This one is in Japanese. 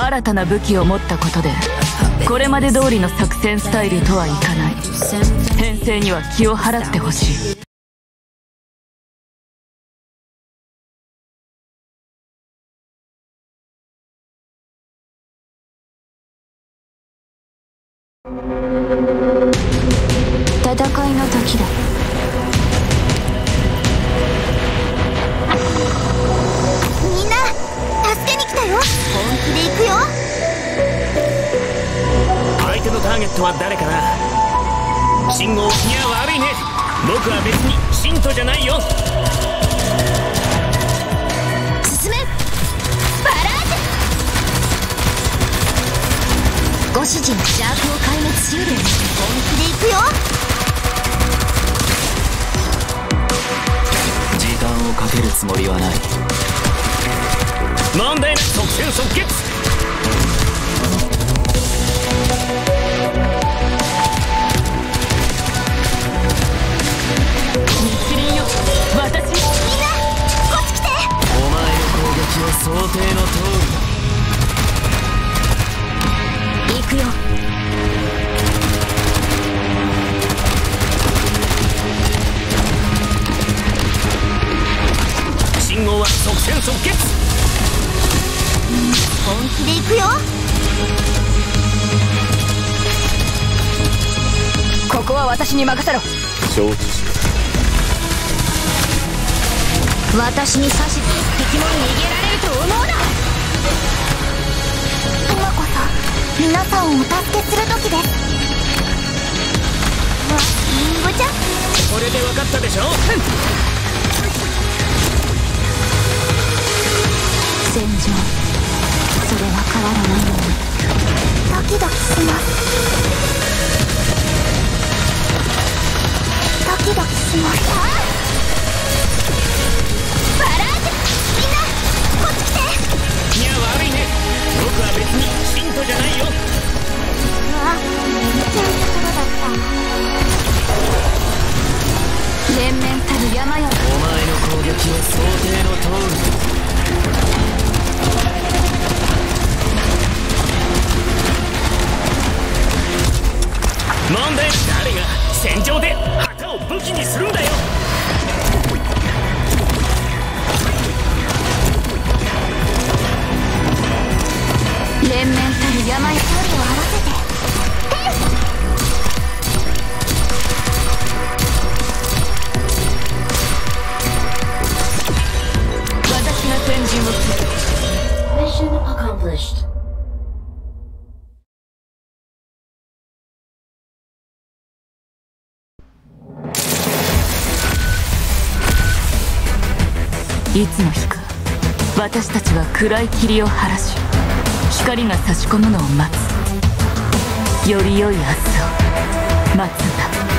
新たな武器を持ったことでこれまで通りの作戦スタイルとはいかない。編成には気を払ってほしい。 戦いの時だ。みんな助けに来たよ。本気で行くよ。 相手のターゲットは誰かな。信号、いや悪いね。僕は別に信徒じゃないよ。 進めバラージュ。ご主人、邪悪を壊滅しうる。本気で行くよ。 時間をかけるつもりはない。問題なく即戦即決。 日輪よ、私。 みんなこっち来て。 お前の攻撃は想定の通りだ。 行くよ。 信号は即戦即決。 本気で行くよ。 ここは私に任せろ。 承知した。 私に指図、敵も逃げられると思うな。今こそ皆さんをお助けする時です。リンゴちゃん、 これで分かったでしょ。 戦場、それは変わらないように。ドキドキします。ドキドキします。バラージュ、みんなこっち来て。 いや悪いね。僕は別に信徒じゃないよ。 見ちゃうところだった。 連綿たる山よ。 お前の攻撃は想定の通りだ。問題。誰が戦場で旗を武器にするんだよ。 連綿たる山よ。 距離を合わせて。 私が先陣を切る。 Mission accomplished. いつの日か私たちは暗い霧を晴らし光が差し込むのを待つ。より良い明日を待つんだ。